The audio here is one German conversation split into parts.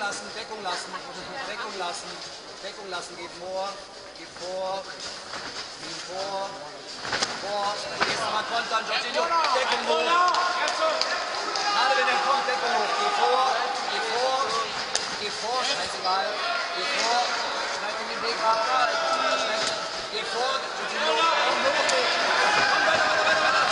lassen, Deckung lassen, Deckung lassen, Deckung lassen, geht vor, geht vor, geht vor, vor, gehst nochmal kontern, Jorginho, Deckung hoch. Gerade wenn er kommt, Deckung hoch, geh vor, geh vor, geh vor, scheißegal, geh vor, schneid in den Weg ab, geh vor, Jorginho, komm hoch, komm weiter, weiter, weiter, weiter.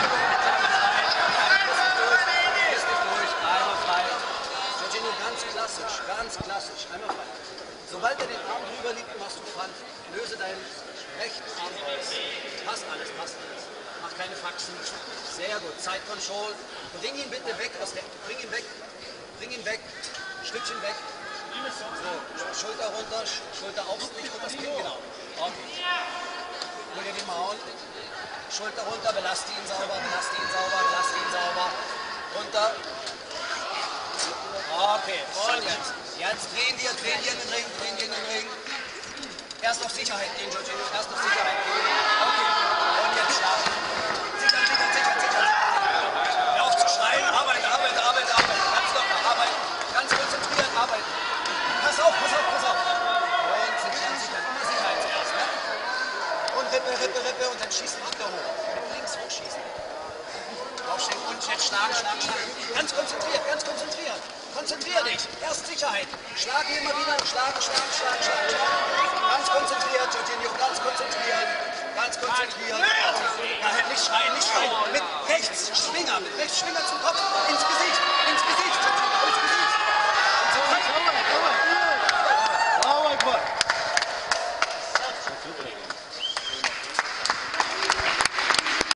Ganz klassisch, einmal frei. Sobald er den Arm drüber liegt, machst du Pfand. Löse deinen rechten Arm raus. Passt alles, passt alles. Mach keine Faxen. Sehr gut. Zeitcontrol. Bring ihn bitte weg aus der. Bring ihn weg. Bring ihn weg. Stückchen weg. So, Schulter runter, Schulter auf, nicht runter das Kinn, genau. Okay. Hol dir die Maul. Schulter runter, belaste ihn sauber, belaste ihn sauber, belaste ihn sauber. Runter. Okay, und jetzt drehen wir in den Ring, drehen wir in den Ring. Erst auf Sicherheit gehen, Jorginho, erst auf Sicherheit gehen. Okay, und jetzt schlafen. Sichern, sichern, sichern, sichern. Hör auf zu schreien, arbeite, arbeite, arbeite, arbeite. Ganz locker, arbeiten, ganz konzentriert, arbeiten. Pass auf, pass auf, pass auf. Und sichern, sichern, immer Sicherheit zuerst, ne? Und Rippe, Rippe, Rippe und dann schießen runter hoch. Mit links hochschießen. Aufstehen und jetzt schlagen, schlagen, schlagen. Ganz konzentriert, ganz konzentriert. Konzentrier dich. Erst Sicherheit. Schlagen immer wieder. Schlagen, schlagen, schlagen, schlagen, schlagen. Ganz konzentriert, Jorginho. Ganz konzentriert. Ganz konzentriert. Nein, nicht schreien, nicht schreien. Mit rechts Schwinger. Mit rechts Schwinger zum Kopf. Ins Gesicht. Ins Gesicht. Ins Gesicht. Oh mein Gott.